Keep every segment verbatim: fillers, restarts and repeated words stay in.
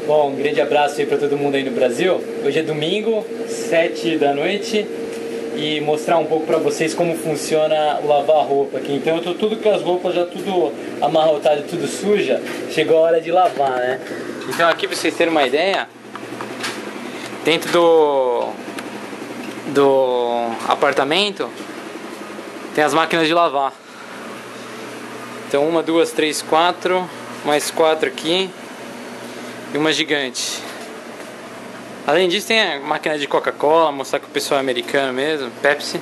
Bom, um grande abraço aí pra todo mundo aí no Brasil. Hoje é domingo, sete da noite, e mostrar um pouco pra vocês como funciona o lavar roupa aqui. Então eu tô tudo com as roupas já tudo amarrotado, tudo suja. Chegou a hora de lavar, né? Então aqui pra vocês terem uma ideia, dentro do do apartamento tem as máquinas de lavar. Então uma, duas, três, quatro, mais quatro aqui e uma gigante. Além disso tem a máquina de Coca-Cola, mostrar que o pessoal é americano mesmo, Pepsi.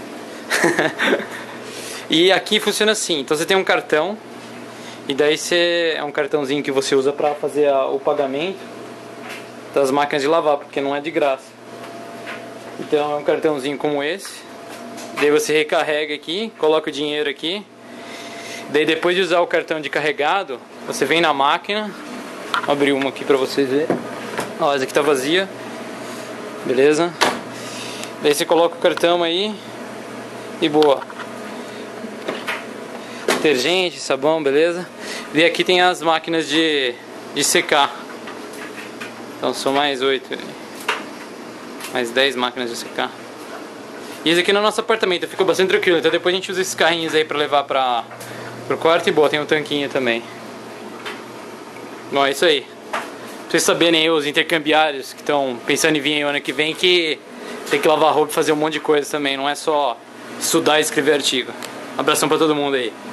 E aqui funciona assim, então você tem um cartão, e daí você, é um cartãozinho que você usa para fazer a, o pagamento das máquinas de lavar, porque não é de graça. Então é um cartãozinho como esse, daí você recarrega aqui, coloca o dinheiro aqui, daí depois de usar o cartão de carregado, você vem na máquina. Vou abrir uma aqui pra vocês verem. Ó, essa aqui tá vazia. Beleza? Daí você coloca o cartão aí e boa. Detergente, sabão, beleza? E aqui tem as máquinas de, de secar. Então são mais oito. Mais dez máquinas de secar. E esse aqui no nosso apartamento ficou bastante tranquilo. Então depois a gente usa esses carrinhos aí pra levar pra, pro quarto e boa, tem um tanquinho também. Bom, é isso aí. Pra vocês saberem aí, os intercambiários que estão pensando em vir aí o ano que vem, que tem que lavar roupa e fazer um monte de coisa também. Não é só estudar e escrever artigo. Um abração pra todo mundo aí.